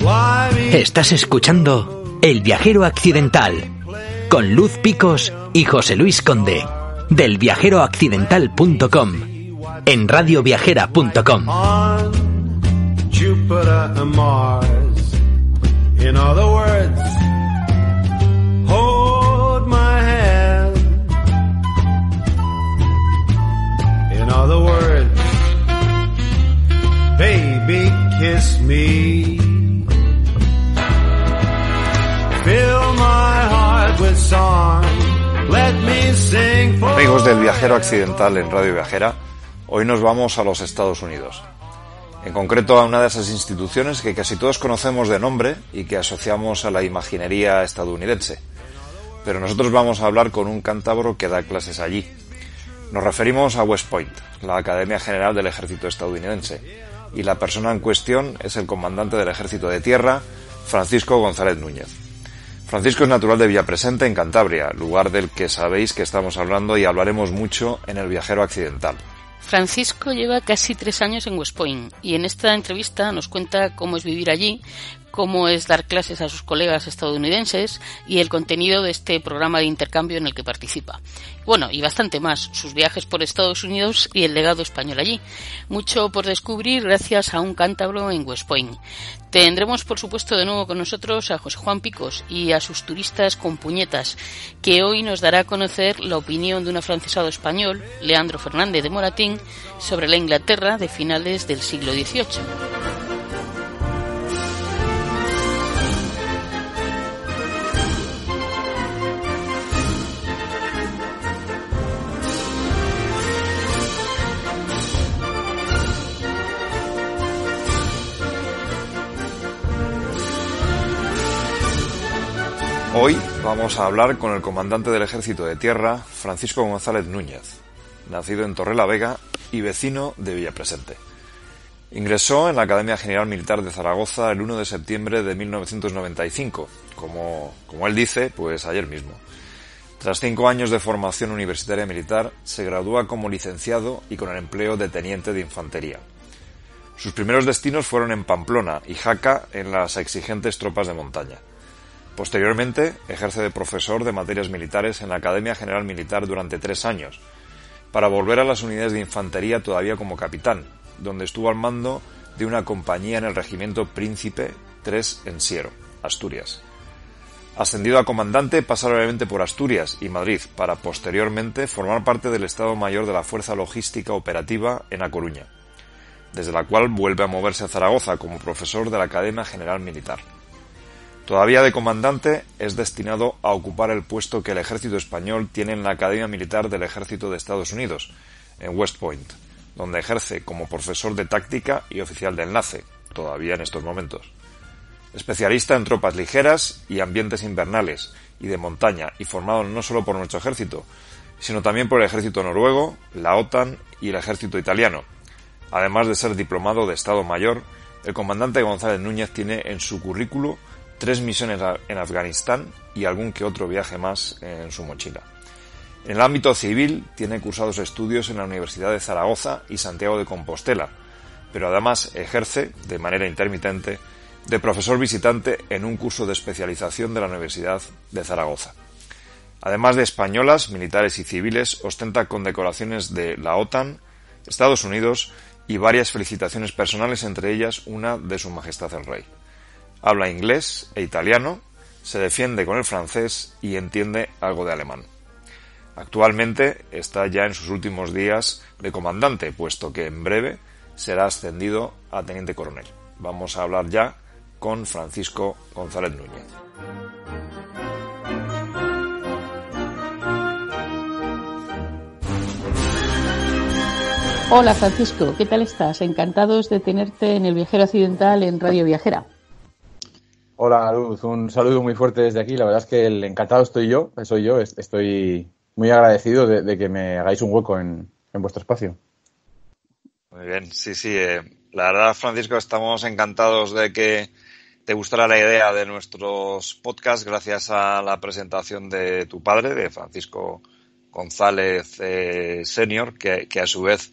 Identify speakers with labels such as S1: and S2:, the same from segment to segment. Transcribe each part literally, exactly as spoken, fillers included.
S1: Estás escuchando El Viajero Accidental con Luz Picos y José Luis Conde del viajero accidental punto com en radio viajera punto com.
S2: In other words, hold my hand. In other words, baby, kiss me. Fill my heart with song. Let me sing for...
S3: Amigos del Viajero Accidental en Radio Viajera, hoy nos vamos a los Estados Unidos. En concreto a una de esas instituciones que casi todos conocemos de nombre y que asociamos a la imaginería estadounidense. Pero nosotros vamos a hablar con un cántabro que da clases allí. Nos referimos a West Point, la Academia General del Ejército Estadounidense, y la persona en cuestión es el comandante del Ejército de Tierra, Francisco González Núñez. Francisco es natural de Villapresente, en Cantabria, lugar del que sabéis que estamos hablando y hablaremos mucho en El Viajero Accidental.
S4: Francisco lleva casi tres años en West Point y en esta entrevista nos cuenta cómo es vivir allí, cómo es dar clases a sus colegas estadounidenses y el contenido de este programa de intercambio en el que participa. Bueno, y bastante más, sus viajes por Estados Unidos y el legado español allí. Mucho por descubrir gracias a un cántabro en West Point. Tendremos, por supuesto, de nuevo con nosotros a José Juan Picos y a sus turistas con puñetas, que hoy nos dará a conocer la opinión de un afrancesado español, Leandro Fernández de Moratín, sobre la Inglaterra de finales del siglo dieciocho.
S3: Hoy vamos a hablar con el comandante del Ejército de Tierra, Francisco González Núñez, nacido en Torrelavega y vecino de Villapresente. Ingresó en la Academia General Militar de Zaragoza el primero de septiembre de mil novecientos noventa y cinco, como, como él dice, pues ayer mismo. Tras cinco años de formación universitaria militar, se gradúa como licenciado y con el empleo de teniente de infantería. Sus primeros destinos fueron en Pamplona y Jaca, en las exigentes tropas de montaña. Posteriormente, ejerce de profesor de materias militares en la Academia General Militar durante tres años, para volver a las unidades de infantería todavía como capitán, donde estuvo al mando de una compañía en el Regimiento Príncipe tres en Siero, Asturias. Ascendido a comandante, pasa brevemente por Asturias y Madrid, para posteriormente formar parte del Estado Mayor de la Fuerza Logística Operativa en A Coruña, desde la cual vuelve a moverse a Zaragoza como profesor de la Academia General Militar. Todavía de comandante, es destinado a ocupar el puesto que el ejército español tiene en la Academia Militar del Ejército de Estados Unidos, en West Point, donde ejerce como profesor de táctica y oficial de enlace, todavía en estos momentos. Especialista en tropas ligeras y ambientes invernales y de montaña, y formado no solo por nuestro ejército, sino también por el ejército noruego, la OTAN y el ejército italiano. Además de ser diplomado de Estado Mayor, el comandante González Núñez tiene en su currículo tres misiones en Afganistán y algún que otro viaje más en su mochila. En el ámbito civil tiene cursados estudios en la Universidad de Zaragoza y Santiago de Compostela, pero además ejerce, de manera intermitente, de profesor visitante en un curso de especialización de la Universidad de Zaragoza. Además de españolas, militares y civiles, ostenta condecoraciones de la OTAN, Estados Unidos y varias felicitaciones personales, entre ellas una de Su Majestad el Rey. Habla inglés e italiano, se defiende con el francés y entiende algo de alemán. Actualmente está ya en sus últimos días de comandante, puesto que en breve será ascendido a teniente coronel. Vamos a hablar ya con Francisco González Núñez.
S4: Hola Francisco, ¿qué tal estás? Encantados de tenerte en El Viajero Accidental en Radio Viajera.
S5: Hola Luz, un saludo muy fuerte desde aquí. La verdad es que el encantado estoy yo, soy yo. Estoy muy agradecido de, de que me hagáis un hueco en, en vuestro espacio.
S3: Muy bien, sí, sí. Eh, la verdad, Francisco, estamos encantados de que te gustara la idea de nuestros podcasts gracias a la presentación de tu padre, de Francisco González eh, Senior, que, que a su vez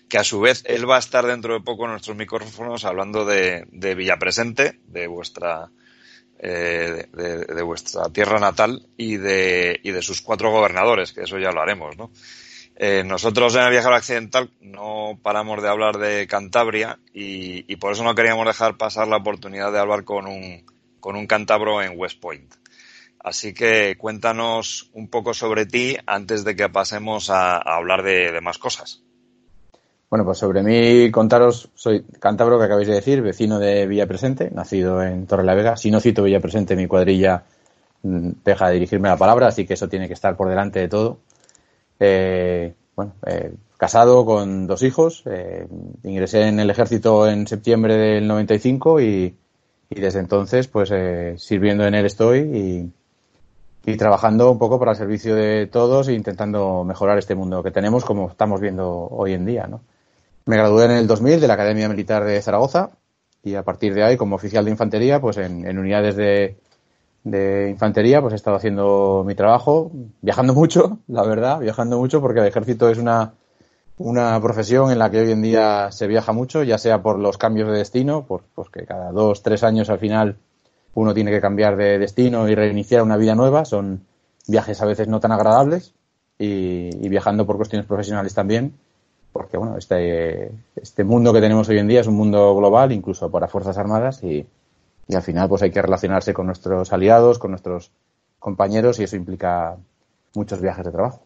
S3: que a su vez él va a estar dentro de poco en nuestros micrófonos hablando de, de Villapresente, de vuestra eh, de, de vuestra tierra natal y de y de sus cuatro gobernadores, que eso ya lo haremos, ¿no? Eh, nosotros en el Viajero Accidental no paramos de hablar de Cantabria y, y por eso no queríamos dejar pasar la oportunidad de hablar con un con un cántabro en West Point. Así que cuéntanos un poco sobre ti antes de que pasemos a, a hablar de, de más cosas.
S5: Bueno, pues sobre mí contaros, soy cántabro, que acabáis de decir, vecino de Villapresente, nacido en Torrelavega. Si no cito Villapresente, mi cuadrilla deja de dirigirme la palabra, así que eso tiene que estar por delante de todo. Eh, bueno, eh, casado con dos hijos, eh, ingresé en el ejército en septiembre del noventa y cinco y, y desde entonces pues eh, sirviendo en él estoy y, y trabajando un poco para el servicio de todos e intentando mejorar este mundo que tenemos como estamos viendo hoy en día, ¿no? Me gradué en el dos mil de la Academia Militar de Zaragoza y a partir de ahí como oficial de infantería pues en, en unidades de de infantería, pues he estado haciendo mi trabajo, viajando mucho, la verdad, viajando mucho porque el ejército es una, una profesión en la que hoy en día se viaja mucho, ya sea por los cambios de destino, por, pues que cada dos, tres años al final uno tiene que cambiar de destino y reiniciar una vida nueva, son viajes a veces no tan agradables y, y viajando por cuestiones profesionales también, porque bueno, este, este mundo que tenemos hoy en día es un mundo global, incluso para Fuerzas Armadas y Y al final pues hay que relacionarse con nuestros aliados, con nuestros compañeros y eso implica muchos viajes de trabajo.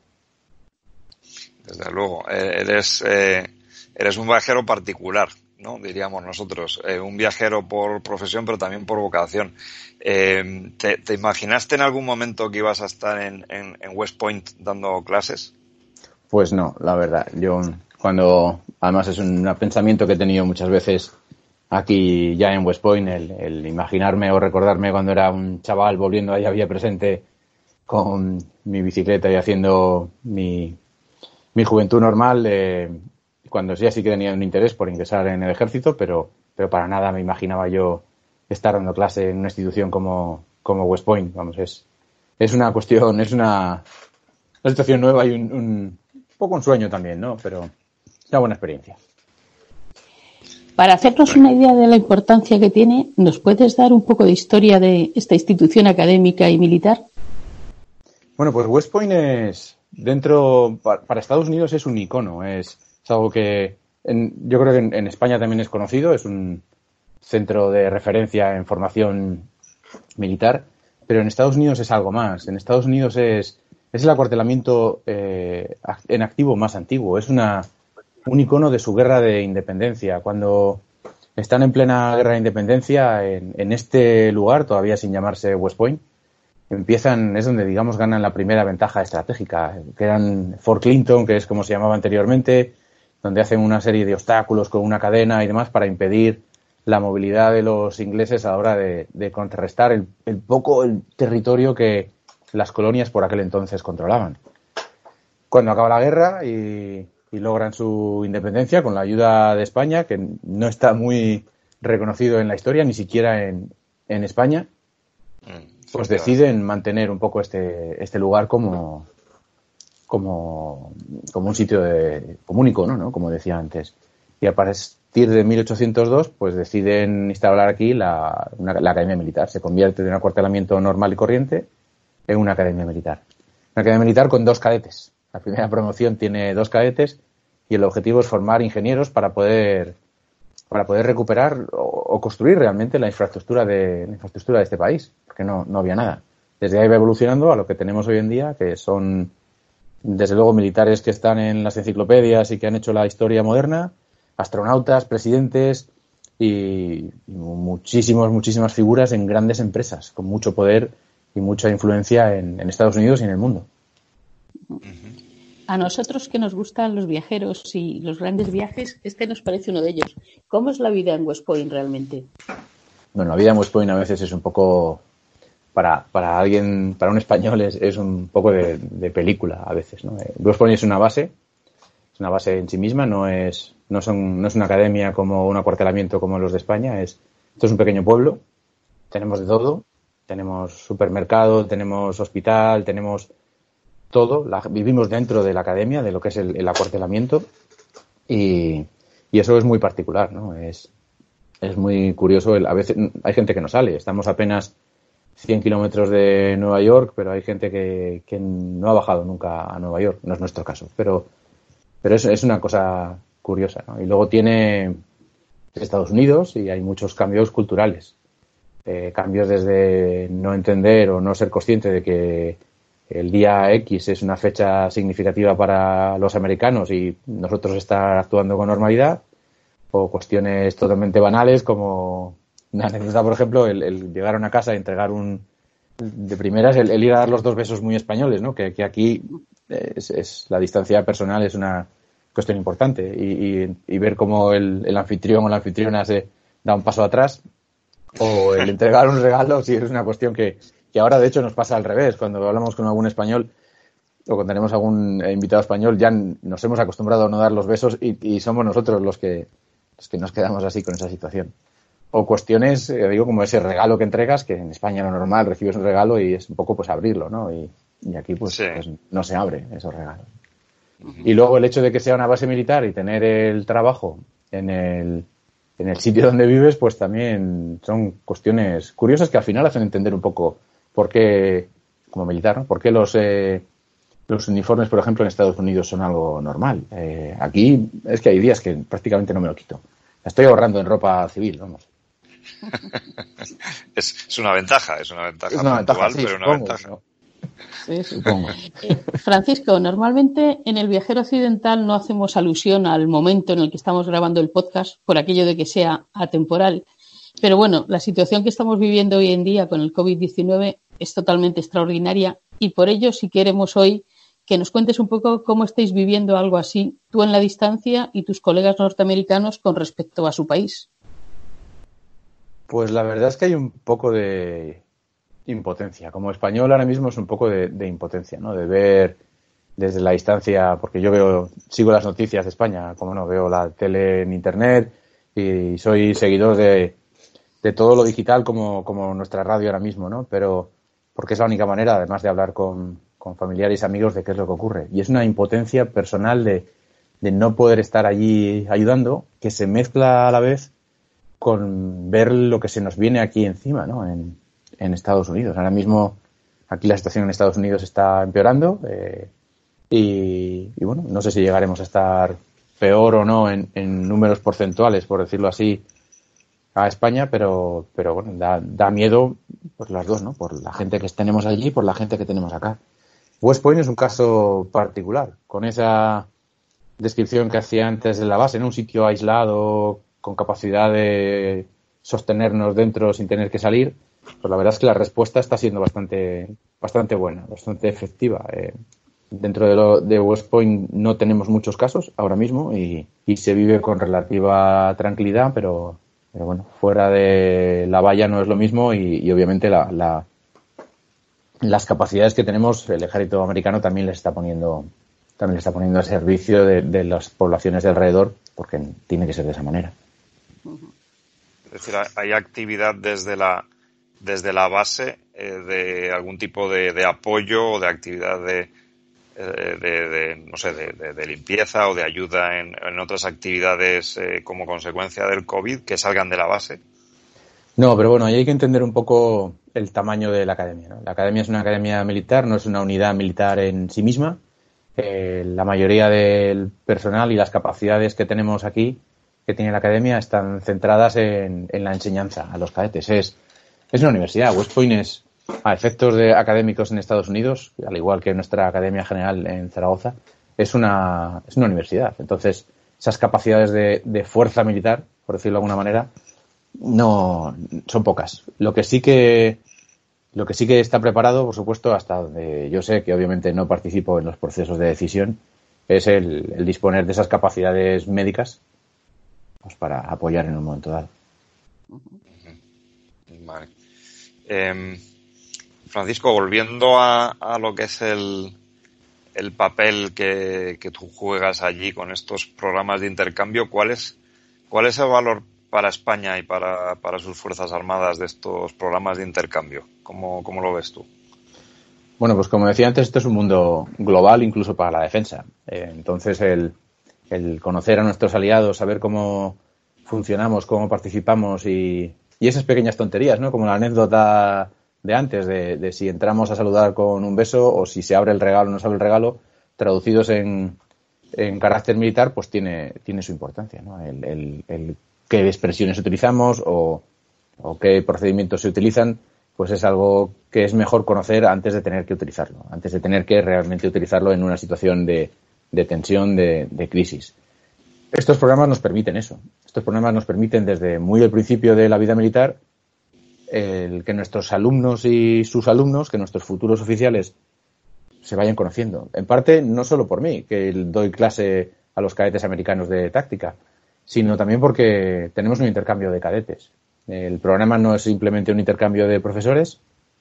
S3: Desde luego. Eres, eh, eres un viajero particular, ¿no? Diríamos nosotros. Eh, un viajero por profesión pero también por vocación. Eh, ¿te, ¿Te imaginaste en algún momento que ibas a estar en, en, en West Point dando clases?
S5: Pues no, la verdad. Yo cuando, además es un pensamiento que he tenido muchas veces aquí ya en West Point, el, el imaginarme o recordarme cuando era un chaval volviendo allá Villapresente con mi bicicleta y haciendo mi, mi juventud normal, eh, cuando ya sí que tenía un interés por ingresar en el ejército, pero, pero para nada me imaginaba yo estar dando clase en una institución como, como West Point. Vamos, es, es una cuestión, es una, una situación nueva y un, un, un poco un sueño también, ¿no? Pero es una buena experiencia.
S4: Para hacernos una idea de la importancia que tiene, ¿nos puedes dar un poco de historia de esta institución académica y militar?
S5: Bueno, pues West Point es, dentro, para Estados Unidos es un icono, es, es algo que en, yo creo que en, en España también es conocido, es un centro de referencia en formación militar, pero en Estados Unidos es algo más. En Estados Unidos es, es el acuartelamiento eh, en activo más antiguo, es una un icono de su guerra de independencia. Cuando están en plena guerra de independencia, en, en este lugar, todavía sin llamarse West Point, empiezan, es donde, digamos, ganan la primera ventaja estratégica, que eran Fort Clinton, que es como se llamaba anteriormente, donde hacen una serie de obstáculos con una cadena y demás para impedir la movilidad de los ingleses a la hora de, de contrarrestar el, el poco el territorio que las colonias por aquel entonces controlaban. Cuando acaba la guerra y y logran su independencia con la ayuda de España, que no está muy reconocido en la historia, ni siquiera en, en España, pues deciden mantener un poco este, este lugar como, como, como un sitio de, como un icono, ¿no? Como decía antes. Y a partir de mil ochocientos dos, pues deciden instaurar aquí la, una, la Academia Militar. Se convierte de un acuartelamiento normal y corriente en una Academia Militar. Una Academia Militar con dos cadetes. La primera promoción tiene dos cadetes y el objetivo es formar ingenieros para poder para poder recuperar o, o construir realmente la infraestructura de la infraestructura de este país, porque no, no había nada. Desde ahí va evolucionando a lo que tenemos hoy en día, que son desde luego militares que están en las enciclopedias y que han hecho la historia moderna, astronautas, presidentes y, y muchísimos, muchísimas figuras en grandes empresas, con mucho poder y mucha influencia en, en Estados Unidos y en el mundo.
S4: A nosotros que nos gustan los viajeros y los grandes viajes, este nos parece uno de ellos. ¿Cómo es la vida en West Point realmente?
S5: Bueno, la vida en West Point a veces es un poco, para, para alguien, para un español es, es un poco de, de película a veces, ¿no? West Point es una base, es una base en sí misma, no es, no son, no es una academia como un acuartelamiento como los de España, es, esto es un pequeño pueblo, tenemos de todo, tenemos supermercado, tenemos hospital, tenemos todo, la, vivimos dentro de la academia, de lo que es el, el acuartelamiento, Y, y eso es muy particular, ¿no? Es, es muy curioso. El, a veces hay gente que no sale. Estamos apenas cien kilómetros de Nueva York, pero hay gente que, que no ha bajado nunca a Nueva York. No es nuestro caso, pero, pero es, es una cosa curiosa, ¿no? Y luego tiene Estados Unidos y hay muchos cambios culturales. Eh, cambios desde no entender o no ser consciente de que el día X es una fecha significativa para los americanos y nosotros estar actuando con normalidad, o cuestiones totalmente banales como una anécdota, por ejemplo, el, el llegar a una casa y entregar un de primeras, el, el ir a dar los dos besos muy españoles, ¿no? Que, que aquí es, es la distancia personal es una cuestión importante y, y, y ver cómo el, el anfitrión o la anfitriona se da un paso atrás, o el entregar un regalo, sí es una cuestión que, que ahora de hecho nos pasa al revés. Cuando hablamos con algún español o cuando tenemos algún invitado español ya nos hemos acostumbrado a no dar los besos y, y somos nosotros los que, los que nos quedamos así con esa situación. O cuestiones, eh, digo, como ese regalo que entregas, que en España lo normal, recibes un regalo y es un poco pues abrirlo, ¿no? Y, y aquí pues, sí. pues no se abre esos regalos. Uh-huh. Y luego el hecho de que sea una base militar y tener el trabajo en el, en el sitio donde vives, pues también son cuestiones curiosas que al final hacen entender un poco por qué, como militar, ¿no? Por qué los, eh, los uniformes, por ejemplo, en Estados Unidos son algo normal. Eh, aquí es que hay días que prácticamente no me lo quito. La estoy ahorrando en ropa civil, vamos.
S3: es, es una ventaja, es una ventaja
S5: es una
S3: puntual,
S5: ventaja, sí,
S3: pero una
S5: supongo,
S3: ventaja.
S5: ¿no?
S6: Sí, supongo. Eh, Francisco, normalmente en el Viajero Occidental no hacemos alusión al momento en el que estamos grabando el podcast por aquello de que sea atemporal. Pero bueno, la situación que estamos viviendo hoy en día con el covid diecinueve es totalmente extraordinaria y por ello si queremos hoy que nos cuentes un poco cómo estáis viviendo algo así, tú en la distancia y tus colegas norteamericanos con respecto a su país.
S5: Pues la verdad es que hay un poco de impotencia. Como español ahora mismo es un poco de, de impotencia, ¿no? De ver desde la distancia, porque yo veo, sigo las noticias de España, como no, veo la tele en internet y soy seguidor de, de todo lo digital como, como nuestra radio ahora mismo, ¿no? Pero porque es la única manera, además de hablar con, con familiares y amigos, de qué es lo que ocurre. Y es una impotencia personal de, de no poder estar allí ayudando, que se mezcla a la vez con ver lo que se nos viene aquí encima, ¿no? En, en Estados Unidos. Ahora mismo aquí la situación en Estados Unidos está empeorando eh, y, y bueno, no sé si llegaremos a estar peor o no en, en números porcentuales, por decirlo así, a España, pero pero bueno, da, da miedo por las dos, ¿no? Por la gente que tenemos allí y por la gente que tenemos acá. West Point es un caso particular, con esa descripción que hacía antes de la base, en un sitio aislado, con capacidad de sostenernos dentro sin tener que salir, pues la verdad es que la respuesta está siendo bastante bastante buena, bastante efectiva. Eh, dentro de, lo, de West Point no tenemos muchos casos ahora mismo y, y se vive con relativa tranquilidad, pero, pero bueno, fuera de la valla no es lo mismo y, y obviamente la, la, las capacidades que tenemos el ejército americano también les está poniendo también les está poniendo a servicio de, de las poblaciones de alrededor, porque tiene que ser de esa manera.
S3: Es decir, hay actividad desde la desde la base eh, de algún tipo de, de apoyo o de actividad de, de, de, de no sé, de, de, de limpieza o de ayuda en, en otras actividades eh, como consecuencia del COVID que salgan de la base.
S5: No, pero bueno, ahí hay que entender un poco el tamaño de la academia, ¿no? La academia es una academia militar, no es una unidad militar en sí misma. Eh, la mayoría del personal y las capacidades que tenemos aquí, que tiene la academia, están centradas en, en la enseñanza a los cadetes. Es, es una universidad. West Point es, a efectos de académicos en Estados Unidos, al igual que nuestra Academia General en Zaragoza, es una, es una universidad. Entonces, esas capacidades de, de fuerza militar, por decirlo de alguna manera, no son pocas. Lo que sí que Lo que sí que está preparado, por supuesto, hasta donde yo sé, que obviamente no participo en los procesos de decisión, es el, el disponer de esas capacidades médicas pues para apoyar en un momento dado.
S3: Vale. Eh, Francisco, volviendo a, a lo que es el, el papel que, que tú juegas allí con estos programas de intercambio, ¿cuál es, cuál es el valor para España y para, para sus Fuerzas Armadas de estos programas de intercambio? ¿Cómo, cómo lo ves tú? Bueno,
S5: pues como decía antes, esto es un mundo global incluso para la defensa. Eh, entonces, el, el conocer a nuestros aliados, saber cómo funcionamos, cómo participamos y, y esas pequeñas tonterías, ¿no? Como la anécdota de antes, de, de si entramos a saludar con un beso o si se abre el regalo o no se abre el regalo, traducidos en, en carácter militar, pues tiene, tiene su importancia, ¿no? El, el, el qué expresiones utilizamos o, o qué procedimientos se utilizan, pues es algo que es mejor conocer antes de tener que utilizarlo, antes de tener que realmente utilizarlo en una situación de, de tensión, de, de crisis. Estos programas nos permiten eso. Estos programas nos permiten desde muy al principio de la vida militar el que nuestros alumnos y sus alumnos, que nuestros futuros oficiales se vayan conociendo. En parte, no solo por mí, que doy clase a los cadetes americanos de táctica, sino también porque tenemos un intercambio de cadetes. El programa no es simplemente un intercambio de profesores.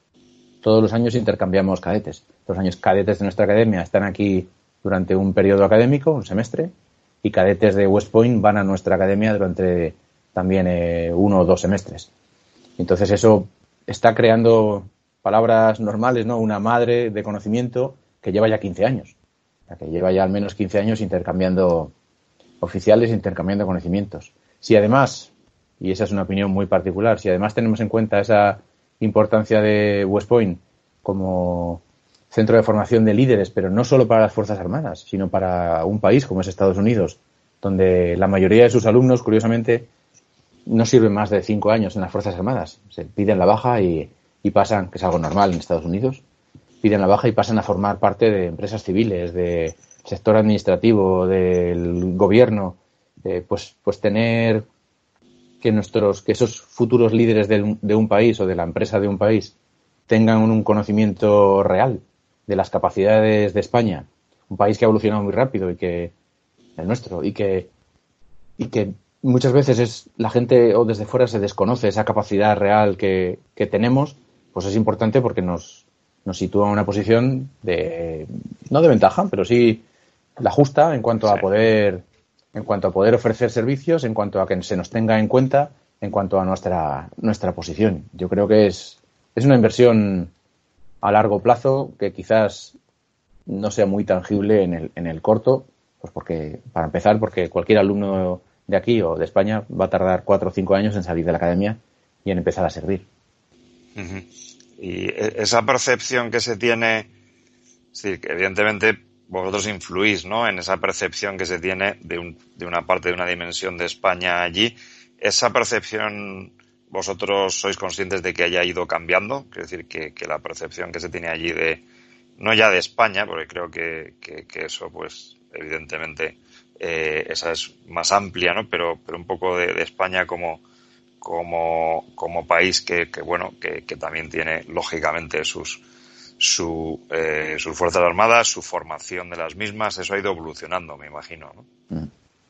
S5: Todos los años intercambiamos cadetes. Los años cadetes de nuestra academia están aquí durante un periodo académico, un semestre, y cadetes de West Point van a nuestra academia durante también eh, uno o dos semestres. Entonces eso está creando palabras normales, ¿no? Una madre de conocimiento que lleva ya quince años. O sea, que lleva ya al menos quince años intercambiando oficiales, intercambiando conocimientos. Si además, y esa es una opinión muy particular, si además tenemos en cuenta esa importancia de West Point como centro de formación de líderes, pero no solo para las Fuerzas Armadas, sino para un país como es Estados Unidos, donde la mayoría de sus alumnos, curiosamente, no sirven más de cinco años en las Fuerzas Armadas. Se piden la baja y, y pasan, que es algo normal en Estados Unidos, piden la baja y pasan a formar parte de empresas civiles, de sector administrativo, del gobierno. Eh, pues, pues tener que nuestros, que esos futuros líderes de, de un país o de la empresa de un país tengan un conocimiento real de las capacidades de España, un país que ha evolucionado muy rápido y que el nuestro, y que y que muchas veces es la gente o desde fuera se desconoce esa capacidad real que, que tenemos, pues es importante porque nos, nos sitúa en una posición de, no de ventaja, pero sí la justa en cuanto sí. a poder, en cuanto a poder ofrecer servicios, en cuanto a que se nos tenga en cuenta, en cuanto a nuestra, nuestra posición. Yo creo que es, es una inversión a largo plazo que quizás no sea muy tangible en el, en el corto, pues porque, para empezar, porque cualquier alumno de aquí o de España va a tardar cuatro o cinco años en salir de la academia y en empezar a servir.
S3: Uh-huh. Y esa percepción que se tiene, es decir, que evidentemente vosotros influís, ¿no?, en esa percepción que se tiene de, un, de una parte de una dimensión de España allí. Esa percepción, vosotros sois conscientes de que haya ido cambiando, es decir, que, que la percepción que se tiene allí de, no ya de España, porque creo que, que, que eso, pues, evidentemente, eh, esa es más amplia, ¿no? Pero, pero un poco de, de España como, como, como país que, que bueno, que, que también tiene, lógicamente, sus, su, eh, sus fuerzas armadas, su formación de las mismas, eso ha ido evolucionando, me imagino, ¿no?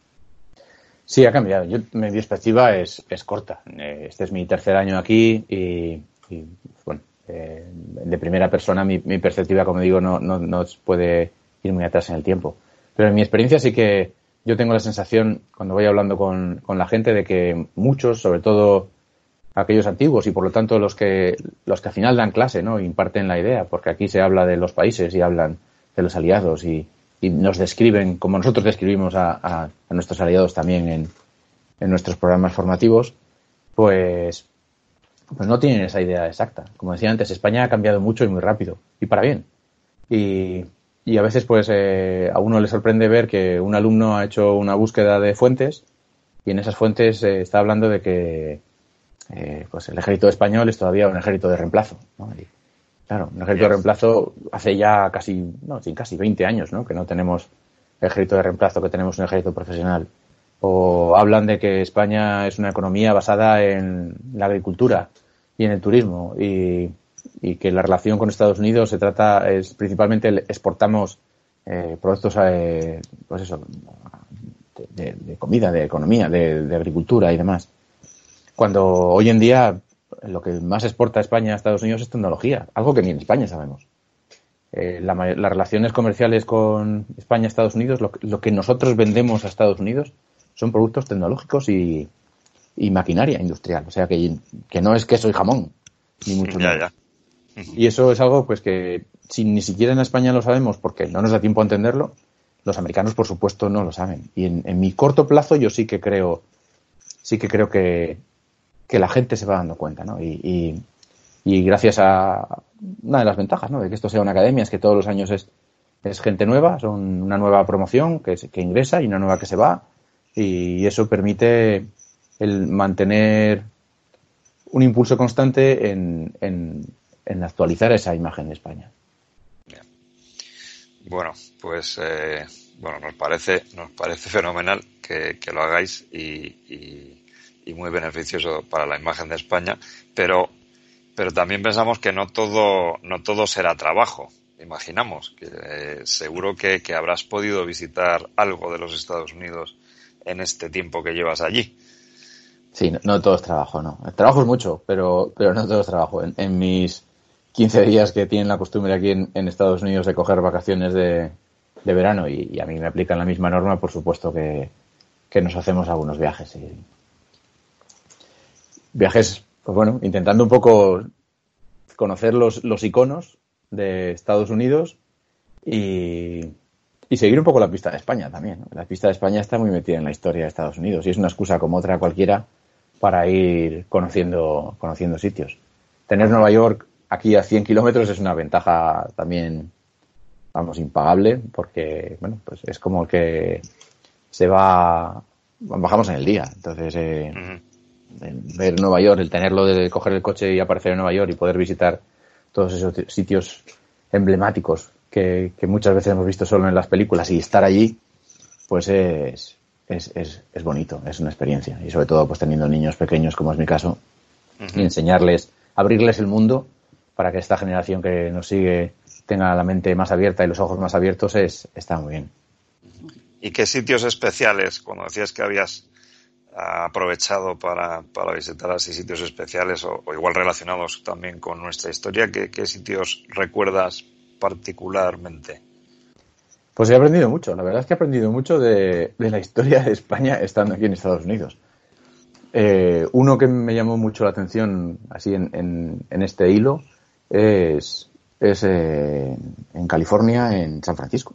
S5: Sí, ha cambiado. Yo, mi perspectiva es, es corta. Este es mi tercer año aquí y, y bueno, eh, de primera persona mi, mi perspectiva, como digo, no, no, no puede ir muy atrás en el tiempo. Pero en mi experiencia sí que yo tengo la sensación, cuando voy hablando con, con la gente, de que muchos, sobre todo aquellos antiguos y por lo tanto los que los que al final dan clase, ¿no?, imparten la idea, porque aquí se habla de los países y hablan de los aliados y, y nos describen, como nosotros describimos a, a, a nuestros aliados también en, en nuestros programas formativos, pues, pues no tienen esa idea exacta. Como decía antes, España ha cambiado mucho y muy rápido, y para bien. Y, y a veces pues eh, a uno le sorprende ver que un alumno ha hecho una búsqueda de fuentes y en esas fuentes eh, está hablando de que eh, pues el ejército español es todavía un ejército de reemplazo, ¿no? Y, claro, un ejército de reemplazo hace ya casi, no, sí, casi veinte años, ¿no?, que no tenemos ejército de reemplazo, que tenemos un ejército profesional. O hablan de que España es una economía basada en la agricultura y en el turismo y, y que la relación con Estados Unidos se trata, es principalmente exportamos eh, productos, eh, pues eso, de, de comida, de economía, de, de agricultura y demás. Cuando hoy en día lo que más exporta España a Estados Unidos es tecnología, algo que ni en España sabemos. Eh, la, las relaciones comerciales con España y Estados Unidos, lo, lo que nosotros vendemos a Estados Unidos son productos tecnológicos y, y maquinaria industrial. O sea, que, que no es queso y jamón, ni mucho menos. Ya, ya. Y eso es algo pues que si ni siquiera en España lo sabemos porque no nos da tiempo a entenderlo, los americanos, por supuesto, no lo saben. Y en, en mi corto plazo yo sí que creo, sí que creo que, que la gente se va dando cuenta, ¿no? Y, y, y gracias a una de las ventajas, ¿no?, de que esto sea una academia es que todos los años es, es gente nueva, son una nueva promoción que, que ingresa y una nueva que se va, y eso permite el mantener un impulso constante en, en, en actualizar esa imagen de España.
S3: Bien. Bueno, pues eh, bueno, nos parece nos parece fenomenal que, que lo hagáis y, y, y muy beneficioso para la imagen de España, pero pero también pensamos que no todo no todo será trabajo. Imaginamos que eh, seguro que, que habrás podido visitar algo de los Estados Unidos en este tiempo que llevas allí.
S5: Sí, no, no todo es trabajo, no. El trabajo es mucho, pero, pero no todo es trabajo. En, en mis quince días que tienen la costumbre aquí en, en Estados Unidos de coger vacaciones de, de verano, y, y a mí me aplican la misma norma, por supuesto que, que nos hacemos algunos viajes. Y viajes, pues bueno, intentando un poco conocer los, los iconos de Estados Unidos y, y seguir un poco la pista de España también, ¿no? La pista de España está muy metida en la historia de Estados Unidos y es una excusa como otra cualquiera para ir conociendo, conociendo sitios. Tener Nueva York aquí a cien kilómetros es una ventaja también, vamos, impagable, porque, bueno, pues es como que se va, bajamos en el día. Entonces, eh, uh-huh. ver Nueva York, el tenerlo de coger el coche y aparecer en Nueva York y poder visitar todos esos sitios emblemáticos que, que muchas veces hemos visto solo en las películas y estar allí, pues es... Es, es, es bonito, es una experiencia. Y sobre todo, pues teniendo niños pequeños, como es mi caso, uh-huh. y enseñarles, abrirles el mundo para que esta generación que nos sigue tenga la mente más abierta y los ojos más abiertos, es, está muy bien.
S3: ¿Y qué sitios especiales, cuando decías que habías aprovechado para, para visitar así sitios especiales o, o igual relacionados también con nuestra historia, qué, qué sitios recuerdas particularmente?
S5: Pues he aprendido mucho, la verdad es que he aprendido mucho de, de la historia de España estando aquí en Estados Unidos. Eh, uno que me llamó mucho la atención así en, en, en este hilo es, es eh, en California, en San Francisco.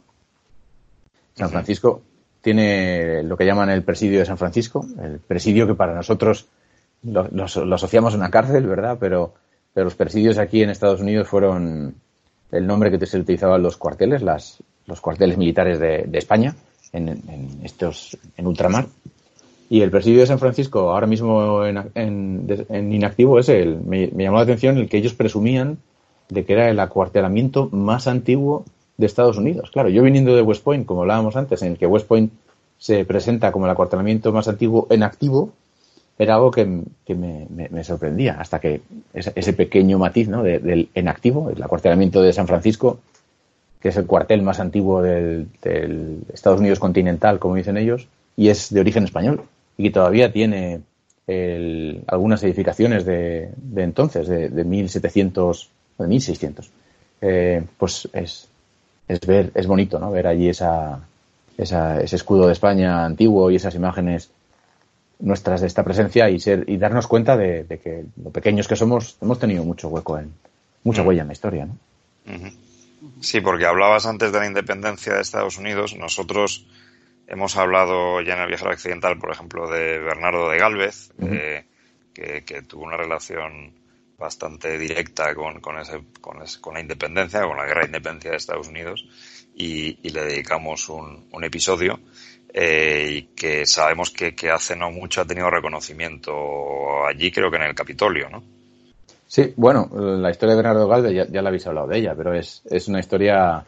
S5: San Francisco tiene lo que llaman el presidio de San Francisco, el presidio que para nosotros lo, lo, lo asociamos a una cárcel, ¿verdad? Pero, pero los presidios aquí en Estados Unidos fueron el nombre que se utilizaban los cuarteles, las los cuarteles militares de, de España en, en estos en ultramar, y el presidio de San Francisco ahora mismo en, en, en inactivo es el me, me llamó la atención el que ellos presumían de que era el acuartelamiento más antiguo de Estados Unidos. Claro, yo viniendo de West Point, como hablábamos antes, en el que West Point se presenta como el acuartelamiento más antiguo en activo, era algo que, que me, me, me sorprendía, hasta que ese, ese pequeño matiz, ¿no?, de, del en activo, el acuartelamiento de San Francisco, que es el cuartel más antiguo del, del Estados Unidos continental, como dicen ellos, y es de origen español, y que todavía tiene el, algunas edificaciones de, de entonces, de, de mil setecientos, de mil seiscientos. Eh, pues es, es ver, es bonito, ¿no?, ver allí esa, esa, ese escudo de España antiguo y esas imágenes nuestras de esta presencia y ser, y darnos cuenta de, de que lo pequeños que somos hemos tenido mucho hueco en, mucha huella en la historia, ¿no?
S3: Uh-huh. Sí, porque hablabas antes de la independencia de Estados Unidos. Nosotros hemos hablado ya en el Viajero Accidental, por ejemplo, de Bernardo de Gálvez, uh-huh. eh, que, que tuvo una relación bastante directa con, con, ese, con, ese, con la independencia, con la guerra de independencia de Estados Unidos, y, y le dedicamos un, un episodio eh, y que sabemos que, que hace no mucho ha tenido reconocimiento allí, creo que en el Capitolio, ¿no?
S5: Sí, bueno, la historia de Bernardo Gálvez ya, ya la habéis hablado de ella, pero es, es una historia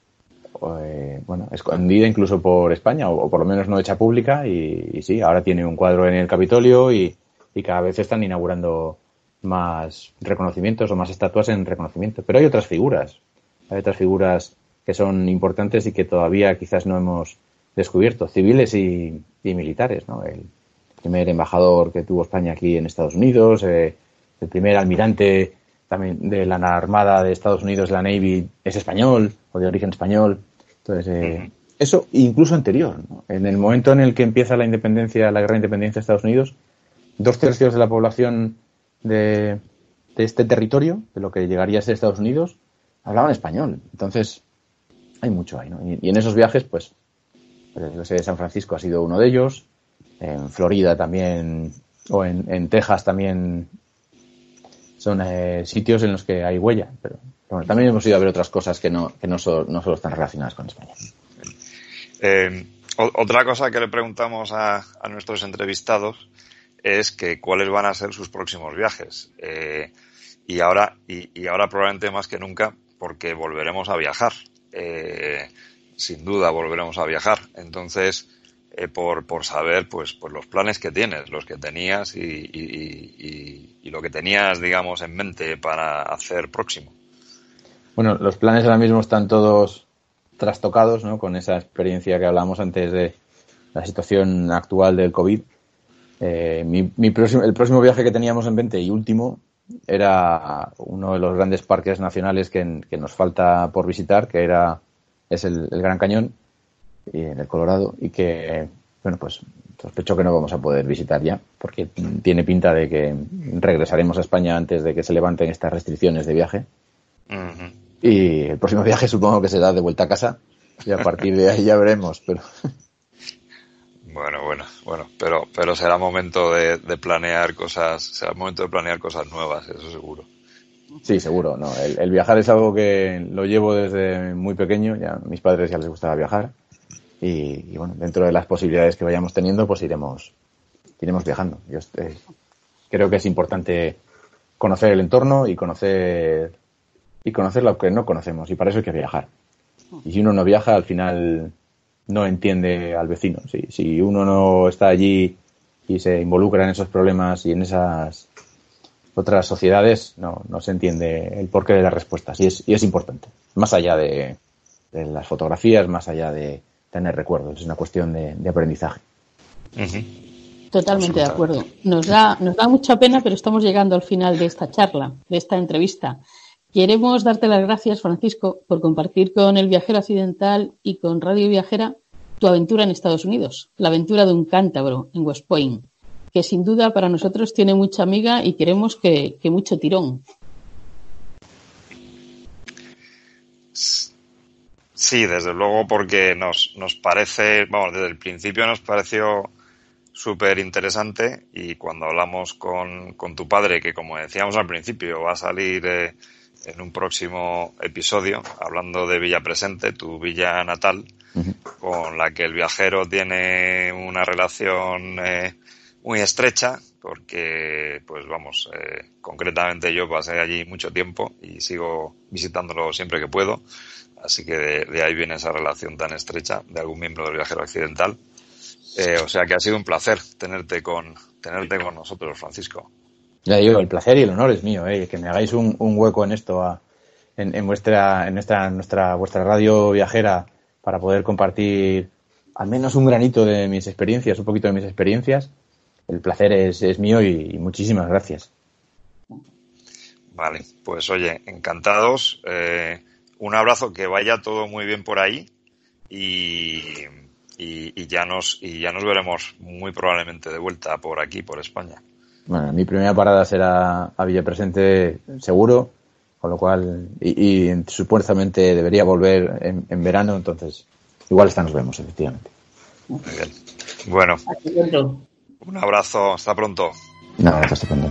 S5: eh, bueno, escondida incluso por España, o, o por lo menos no hecha pública, y, y sí, ahora tiene un cuadro en el Capitolio y, y cada vez están inaugurando más reconocimientos o más estatuas en reconocimiento. Pero hay otras figuras, hay otras figuras que son importantes y que todavía quizás no hemos descubierto, civiles y, y militares, ¿no? El primer embajador que tuvo España aquí en Estados Unidos, eh, el primer almirante también de la Armada de Estados Unidos, la Navy, es español o de origen español. Entonces, eh, uh-huh. eso incluso anterior, ¿no? En el momento en el que empieza la independencia, la guerra de independencia de Estados Unidos, dos tercios de la población de, de este territorio, de lo que llegaría a ser Estados Unidos, hablaban español. Entonces, hay mucho ahí, ¿no? Y, y en esos viajes, pues, pero yo sé de San Francisco ha sido uno de ellos, en Florida también, o en, en Texas también son eh, sitios en los que hay huella, pero bueno, también hemos ido a ver otras cosas que no, que no, so, no solo están relacionadas con España.
S3: Eh, otra cosa que le preguntamos a, a nuestros entrevistados es que cuáles van a ser sus próximos viajes. Eh, y ahora, y, y ahora probablemente más que nunca, porque volveremos a viajar. Eh, sin duda volveremos a viajar. Entonces, eh, por, por saber pues, pues los planes que tienes, los que tenías y, y, y, y lo que tenías, digamos, en mente para hacer próximo.
S5: Bueno, los planes ahora mismo están todos trastocados, ¿no? Con esa experiencia que hablábamos antes de la situación actual del COVID. Eh, mi, mi próximo, el próximo viaje que teníamos en mente y último era uno de los grandes parques nacionales que, que nos falta por visitar, que era es el, el Gran Cañón y en el Colorado, y que, bueno, pues sospecho que no vamos a poder visitar ya, porque tiene pinta de que regresaremos a España antes de que se levanten estas restricciones de viaje. Uh-huh. Y el próximo viaje supongo que será de vuelta a casa y a partir de ahí ya veremos, pero...
S3: Bueno, bueno, bueno, pero pero será momento de, de planear cosas, será momento de planear cosas nuevas, eso seguro.
S5: Sí, seguro, no, el, el viajar es algo que lo llevo desde muy pequeño, ya a mis padres ya les gustaba viajar y, y bueno, dentro de las posibilidades que vayamos teniendo, pues iremos iremos viajando. Yo eh, creo que es importante conocer el entorno y conocer y conocer lo que no conocemos, y para eso hay que viajar. Y si uno no viaja, al final no entiende al vecino. Si, si uno no está allí y se involucra en esos problemas y en esas otras sociedades, no, no se entiende el porqué de las respuestas. Y es, y es importante. Más allá de, de las fotografías, más allá de tener recuerdos. Es una cuestión de, de aprendizaje.
S6: Uh-huh. Totalmente de acuerdo. Nos da, nos da mucha pena, pero estamos llegando al final de esta charla, de esta entrevista. Queremos darte las gracias, Francisco, por compartir con El Viajero Accidental y con Radio Viajera tu aventura en Estados Unidos, la aventura de un cántabro en West Point, que sin duda para nosotros tiene mucha amiga y queremos que, que mucho tirón.
S3: Sí, desde luego, porque nos, nos parece, vamos, desde el principio nos pareció súper interesante, y cuando hablamos con, con tu padre, que como decíamos al principio, va a salir eh, en un próximo episodio, hablando de Villa Presente, tu villa natal, uh-huh, con la que el viajero tiene una relación eh, muy estrecha, porque, pues vamos, eh, concretamente yo pasé allí mucho tiempo y sigo visitándolo siempre que puedo, así que de, de ahí viene esa relación tan estrecha de algún miembro del Viajero Accidental. Eh, o sea que ha sido un placer tenerte con tenerte con nosotros, Francisco.
S5: Ya digo, el placer y el honor es mío, eh, que me hagáis un, un hueco en esto, a, en, en vuestra, en nuestra, nuestra, vuestra radio viajera, para poder compartir al menos un granito de mis experiencias, un poquito de mis experiencias. El placer es, es mío y, y muchísimas gracias.
S3: Vale, pues oye, encantados. Eh, un abrazo, que vaya todo muy bien por ahí y, y, y ya nos y ya nos veremos muy probablemente de vuelta por aquí, por España.
S5: Bueno, mi primera parada será a Villa Presente, seguro, con lo cual, y, y supuestamente debería volver en, en verano, entonces igual hasta nos vemos, efectivamente.
S3: Muy bien. Bueno, un abrazo, hasta pronto.
S5: Un abrazo, hasta pronto.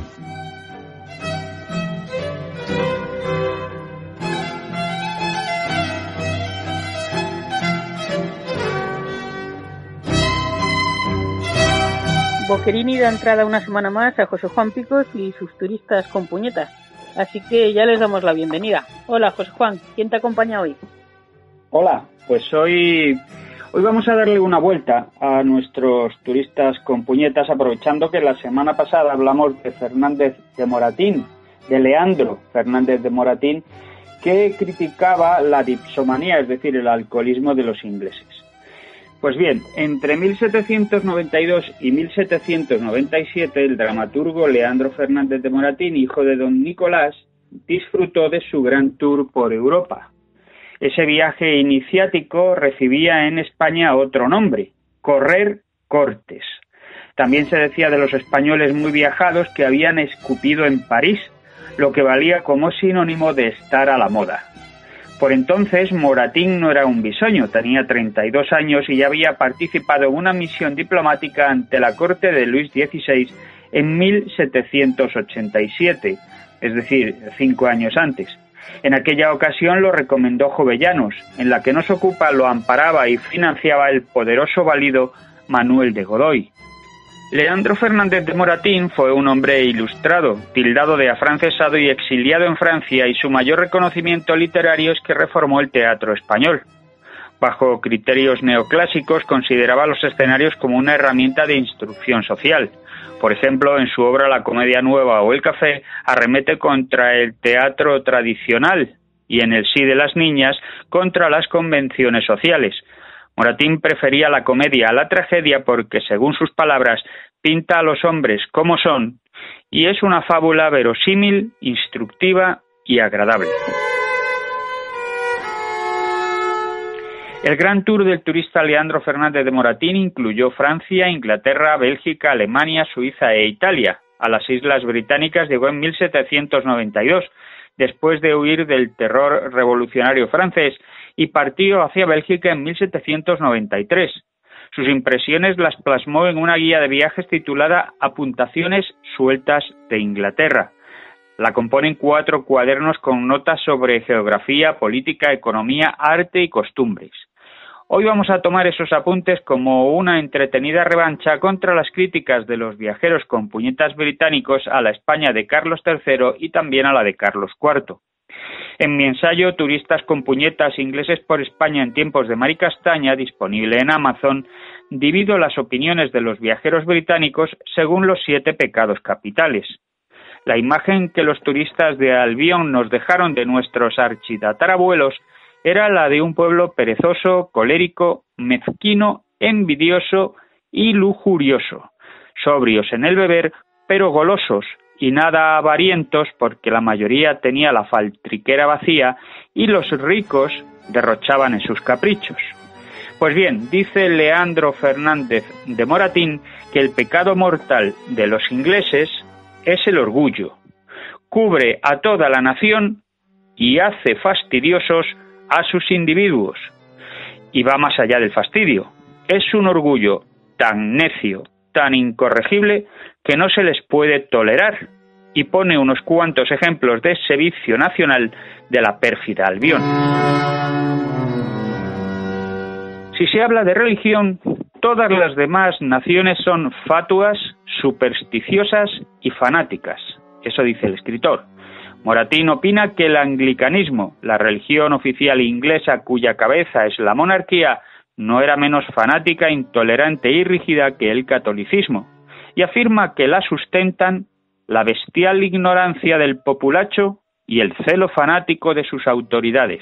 S7: Boquerini da entrada una semana más a José Juan Picos y sus turistas con puñetas. Así que ya les damos la bienvenida. Hola, José Juan, ¿quién te acompaña hoy?
S8: Hola, pues hoy, hoy vamos a darle una vuelta a nuestros turistas con puñetas, aprovechando que la semana pasada hablamos de Fernández de Moratín, de Leandro Fernández de Moratín, que criticaba la dipsomanía, es decir, el alcoholismo de los ingleses. Pues bien, entre mil setecientos noventa y dos y mil setecientos noventa y siete, el dramaturgo Leandro Fernández de Moratín, hijo de don Nicolás, disfrutó de su gran tour por Europa. Ese viaje iniciático recibía en España otro nombre, Correr Cortes. También se decía de los españoles muy viajados que habían escupido en París, lo que valía como sinónimo de estar a la moda. Por entonces, Moratín no era un bisoño, tenía treinta y dos años y ya había participado en una misión diplomática ante la corte de Luis dieciséis en mil setecientos ochenta y siete, es decir, cinco años antes. En aquella ocasión lo recomendó Jovellanos, en la que no se ocupa lo amparaba y financiaba el poderoso valido Manuel de Godoy. Leandro Fernández de Moratín fue un hombre ilustrado, tildado de afrancesado y exiliado en Francia, y su mayor reconocimiento literario es que reformó el teatro español. Bajo criterios neoclásicos consideraba los escenarios como una herramienta de instrucción social. Por ejemplo, en su obra La Comedia Nueva o El Café arremete contra el teatro tradicional y en El sí de las niñas contra las convenciones sociales. Moratín prefería la comedia a la tragedia porque, según sus palabras, pinta a los hombres como son y es una fábula verosímil, instructiva y agradable. El gran tour del turista Leandro Fernández de Moratín incluyó Francia, Inglaterra, Bélgica, Alemania, Suiza e Italia. A las Islas Británicas llegó en mil setecientos noventa y dos, después de huir del terror revolucionario francés, y partió hacia Bélgica en mil setecientos noventa y tres. Sus impresiones las plasmó en una guía de viajes titulada Apuntaciones sueltas de Inglaterra. La componen cuatro cuadernos con notas sobre geografía, política, economía, arte y costumbres. Hoy vamos a tomar esos apuntes como una entretenida revancha contra las críticas de los viajeros con puñetas británicos a la España de Carlos tercero y también a la de Carlos cuarto. En mi ensayo Turistas con puñetas ingleses por España en tiempos de Mari Castaña, disponible en Amazon, divido las opiniones de los viajeros británicos según los siete pecados capitales. La imagen que los turistas de Albión nos dejaron de nuestros architatarabuelos era la de un pueblo perezoso, colérico, mezquino, envidioso y lujurioso, sobrios en el beber, pero golosos y nada avarientos porque la mayoría tenía la faltriquera vacía y los ricos derrochaban en sus caprichos. Pues bien, dice Leandro Fernández de Moratín que el pecado mortal de los ingleses es el orgullo. Cubre a toda la nación y hace fastidiosos a sus individuos. Y va más allá del fastidio. Es un orgullo tan necio, tan incorregible, que no se les puede tolerar. Y pone unos cuantos ejemplos de ese vicio nacional de la pérfida Albión. Si se habla de religión, todas las demás naciones son fatuas, supersticiosas y fanáticas. Eso dice el escritor. Moratín opina que el anglicanismo, la religión oficial inglesa cuya cabeza es la monarquía, no era menos fanática, intolerante y rígida que el catolicismo, y afirma que la sustentan la bestial ignorancia del populacho y el celo fanático de sus autoridades.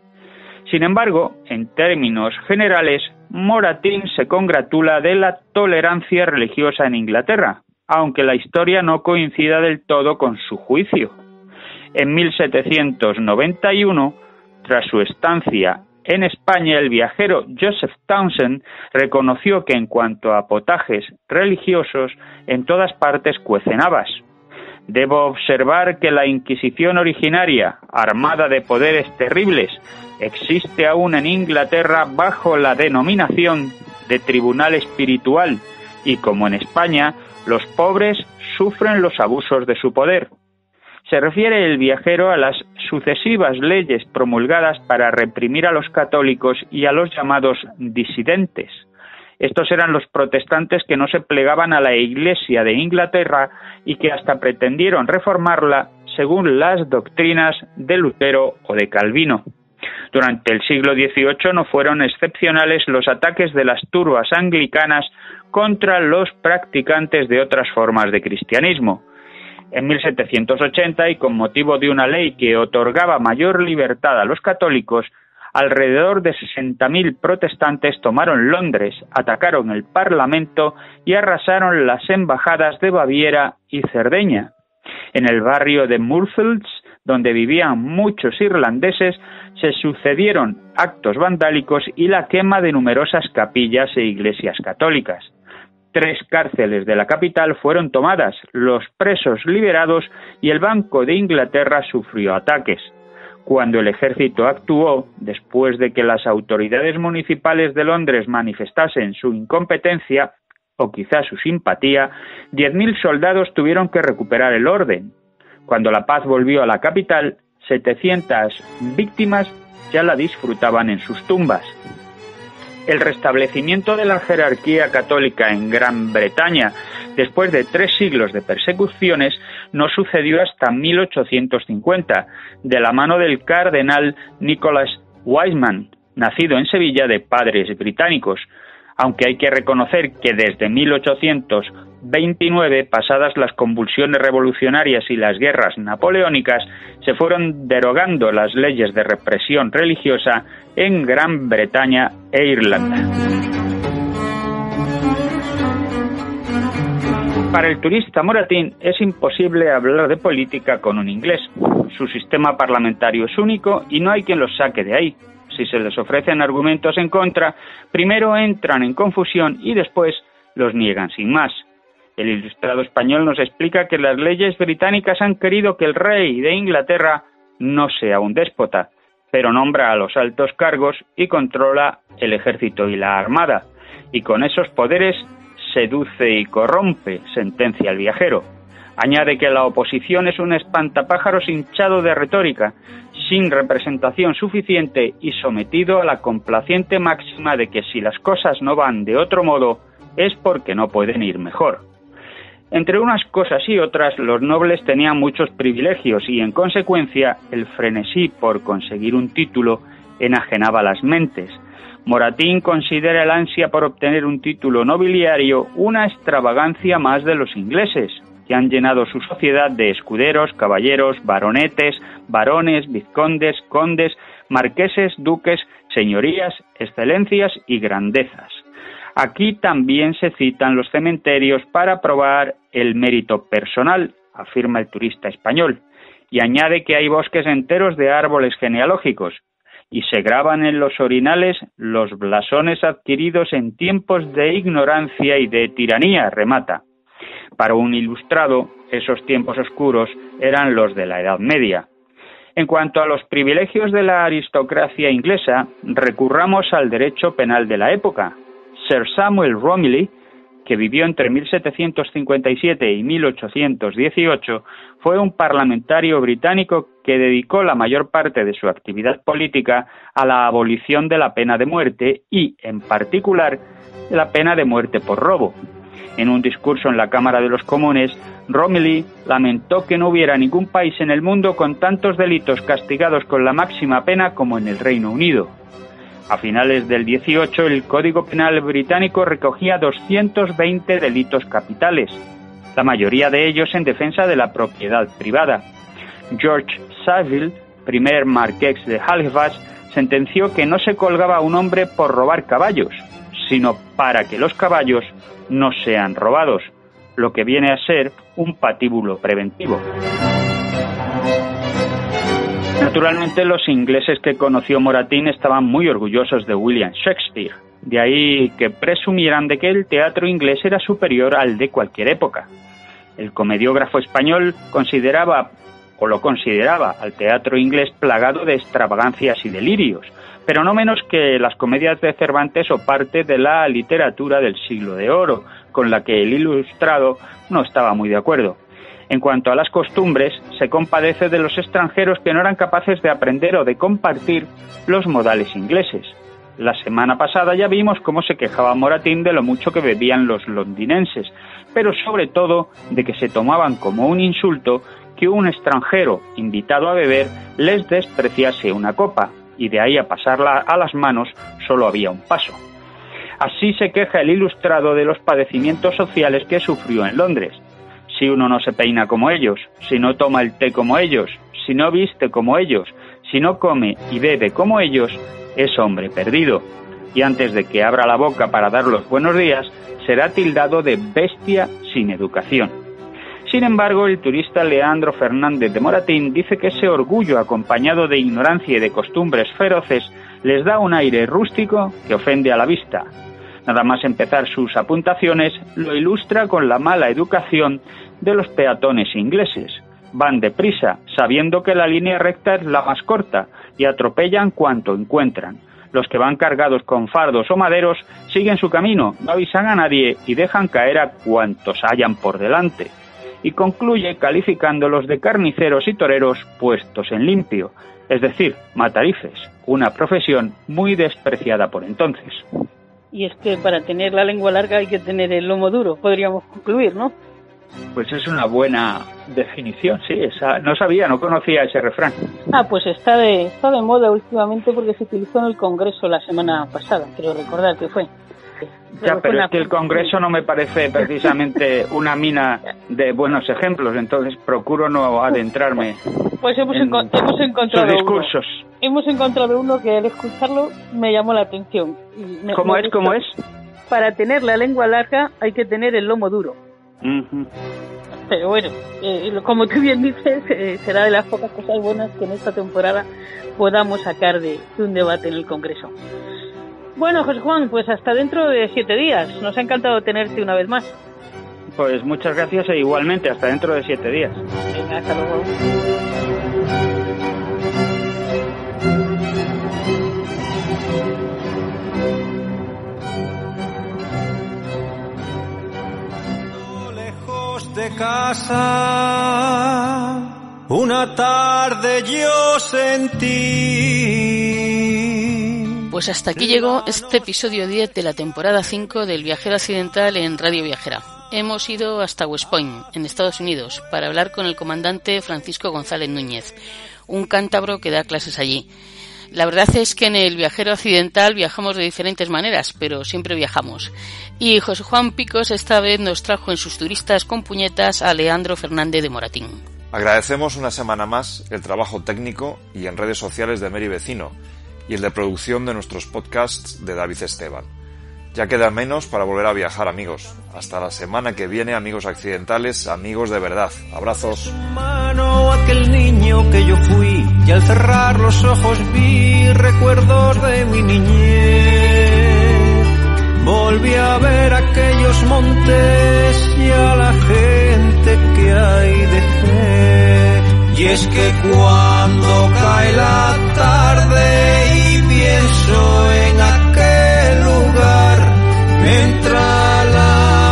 S8: Sin embargo, en términos generales, Moratín se congratula de la tolerancia religiosa en Inglaterra, aunque la historia no coincida del todo con su juicio. En mil setecientos noventa y uno, tras su estancia en España, el viajero Joseph Townsend reconoció que en cuanto a potajes religiosos, en todas partes cuecen habas. Debo observar que la Inquisición originaria, armada de poderes terribles, existe aún en Inglaterra bajo la denominación de Tribunal Espiritual y, como en España, los pobres sufren los abusos de su poder. Se refiere el viajero a las sucesivas leyes promulgadas para reprimir a los católicos y a los llamados disidentes. Estos eran los protestantes que no se plegaban a la Iglesia de Inglaterra y que hasta pretendieron reformarla según las doctrinas de Lutero o de Calvino. Durante el siglo dieciocho no fueron excepcionales los ataques de las turbas anglicanas contra los practicantes de otras formas de cristianismo. En mil setecientos ochenta, y con motivo de una ley que otorgaba mayor libertad a los católicos, alrededor de sesenta mil protestantes tomaron Londres, atacaron el Parlamento y arrasaron las embajadas de Baviera y Cerdeña. En el barrio de Murfields, donde vivían muchos irlandeses, se sucedieron actos vandálicos y la quema de numerosas capillas e iglesias católicas. Tres cárceles de la capital fueron tomadas, los presos liberados y el Banco de Inglaterra sufrió ataques. cuando el ejército actuó, después de que las autoridades municipales de Londres manifestasen su incompetencia, o quizás su simpatía, diez mil soldados tuvieron que recuperar el orden. Cuando la paz volvió a la capital, setecientas víctimas ya la disfrutaban en sus tumbas. El restablecimiento de la jerarquía católica en Gran Bretaña, después de tres siglos de persecuciones, no sucedió hasta mil ochocientos cincuenta, de la mano del cardenal Nicholas Wiseman, nacido en Sevilla de padres británicos, aunque hay que reconocer que desde mil ochocientos veintinueve, pasadas las convulsiones revolucionarias y las guerras napoleónicas, se fueron derogando las leyes de represión religiosa en Gran Bretaña e Irlanda. Para el turista moratín es imposible hablar de política con un inglés. Su sistema parlamentario es único y no hay quien los saque de ahí. Si se les ofrecen argumentos en contra, primero entran en confusión y después los niegan sin más. El ilustrado español nos explica que las leyes británicas han querido que el rey de Inglaterra no sea un déspota, pero nombra a los altos cargos y controla el ejército y la armada, y con esos poderes seduce y corrompe, sentencia el viajero. Añade que la oposición es un espantapájaros hinchado de retórica, sin representación suficiente y sometido a la complaciente máxima de que si las cosas no van de otro modo es porque no pueden ir mejor. Entre unas cosas y otras, los nobles tenían muchos privilegios y, en consecuencia, el frenesí por conseguir un título enajenaba las mentes. Moratín considera el ansia por obtener un título nobiliario una extravagancia más de los ingleses, que han llenado su sociedad de escuderos, caballeros, baronetes, barones, vizcondes, condes, marqueses, duques, señorías, excelencias y grandezas. Aquí también se citan los cementerios para probar el mérito personal, afirma el turista español, y añade que hay bosques enteros de árboles genealógicos, y se graban en los orinales los blasones adquiridos en tiempos de ignorancia y de tiranía, remata. Para un ilustrado, esos tiempos oscuros eran los de la Edad Media. En cuanto a los privilegios de la aristocracia inglesa, recurramos al derecho penal de la época. Sir Samuel Romilly, que vivió entre mil setecientos cincuenta y siete y mil ochocientos dieciocho, fue un parlamentario británico que dedicó la mayor parte de su actividad política a la abolición de la pena de muerte y, en particular, la pena de muerte por robo. En un discurso en la Cámara de los Comunes, Romilly lamentó que no hubiera ningún país en el mundo con tantos delitos castigados con la máxima pena como en el Reino Unido. A finales del dieciocho, el Código Penal británico recogía doscientos veinte delitos capitales, la mayoría de ellos en defensa de la propiedad privada. George Savile, primer marqués de Halifax, sentenció que no se colgaba a un hombre por robar caballos, sino para que los caballos no sean robados, lo que viene a ser un patíbulo preventivo. Naturalmente, los ingleses que conoció Moratín estaban muy orgullosos de William Shakespeare, de ahí que presumieran de que el teatro inglés era superior al de cualquier época. El comediógrafo español consideraba, o lo consideraba, al teatro inglés plagado de extravagancias y delirios, pero no menos que las comedias de Cervantes o parte de la literatura del Siglo de Oro, con la que el ilustrado no estaba muy de acuerdo. En cuanto a las costumbres, se compadece de los extranjeros que no eran capaces de aprender o de compartir los modales ingleses. La semana pasada ya vimos cómo se quejaba Moratín de lo mucho que bebían los londinenses, pero sobre todo de que se tomaban como un insulto que un extranjero invitado a beber les despreciase una copa, y de ahí a pasarla a las manos solo había un paso. Así se queja el ilustrado de los padecimientos sociales que sufrió en Londres. Si uno no se peina como ellos, si no toma el té como ellos, si no viste como ellos, si no come y bebe como ellos, es hombre perdido. Y antes de que abra la boca para dar los buenos días, será tildado de bestia sin educación. Sin embargo, el turista Leandro Fernández de Moratín dice que ese orgullo acompañado de ignorancia y de costumbres feroces les da un aire rústico que ofende a la vista. Nada más empezar sus apuntaciones, lo ilustra con la mala educación de los peatones ingleses. Van deprisa, sabiendo que la línea recta es la más corta, y atropellan cuanto encuentran. Los que van cargados con fardos o maderos siguen su camino, no avisan a nadie y dejan caer a cuantos hayan por delante. Y concluye calificándolos de carniceros y toreros puestos en limpio, es decir, matarifes, una profesión muy despreciada por entonces.
S7: Y es que para tener la lengua larga hay que tener el lomo duro, podríamos concluir, ¿no?
S8: Pues es una buena definición, sí, esa, no sabía, no conocía ese refrán.
S7: Ah, pues está de, está de moda últimamente porque se utilizó en el Congreso la semana pasada, creo recordar que fue.
S8: Ya, pero es que el Congreso no me parece precisamente una mina de buenos ejemplos, entonces procuro no adentrarme
S7: pues hemos,
S8: en
S7: enco- hemos encontrado
S8: sus discursos.
S7: Uno. Hemos encontrado uno que al escucharlo me llamó la atención. Y me,
S8: ¿Cómo
S7: me
S8: es?
S7: gustó.
S8: ¿Cómo es?
S7: Para tener la lengua larga hay que tener el lomo duro.
S8: Uh-huh.
S7: Pero bueno, eh, como tú bien dices, eh, será de las pocas cosas buenas que en esta temporada podamos sacar de, de un debate en el Congreso. Bueno, José Juan, pues hasta dentro de siete días. Nos ha encantado tenerte una vez más.
S8: Pues muchas gracias e igualmente, hasta dentro de siete días.
S7: Venga, hasta luego.
S2: Lejos de casa, una tarde yo sentí.
S4: Pues hasta aquí llegó este episodio diez de la temporada cinco del Viajero Accidental en Radio Viajera. Hemos ido hasta West Point, en Estados Unidos, para hablar con el comandante Francisco González Núñez, un cántabro que da clases allí. La verdad es que en el Viajero Accidental viajamos de diferentes maneras, pero siempre viajamos. Y José Juan Picos esta vez nos trajo en sus turistas con puñetas a Leandro Fernández de Moratín.
S3: Agradecemos una semana más el trabajo técnico y en redes sociales de Meri Vecino y el de producción de nuestros podcasts de David Esteban. Ya queda menos para volver a viajar, amigos. Hasta la semana que viene, amigos accidentales, amigos de verdad. Abrazos.
S2: Mano aquel niño que yo fui y al cerrar los ojos vi recuerdos de mi niñez. Volví a ver aquellos montes y a la gente que ahí dejé. Y es que cuando cae la tarde y pienso en aquel lugar, me entra la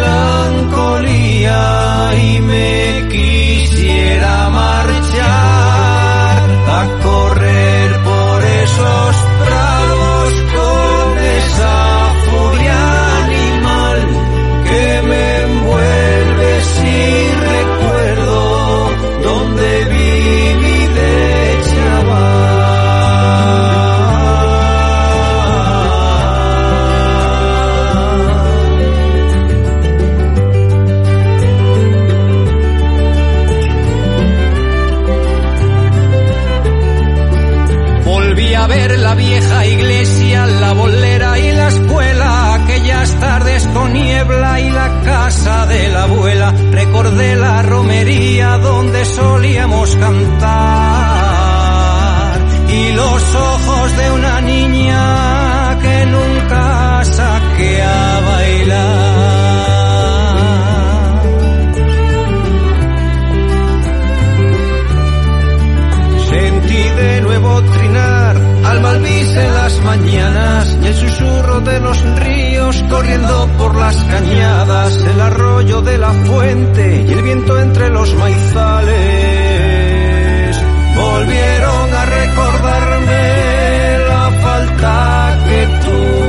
S2: melancolía y me quisiera marchar a correr por esos prados con esa furia animal que me envuelve si recuerdo donde viví de chaval. Volví a ver la vieja iglesia, la bolera y la escuela, aquellas tardes con niebla y la casa de la abuela. Recordé la romería donde solíamos cantar y los ojos de una niña que nunca saqué a bailar. Sentí de nuevo trinar al malvis en las mañanas y el susurro de los ríos corriendo por las cañadas, el arroyo de la fuente y el viento entre los maizales volvieron a recordarme la falta que tú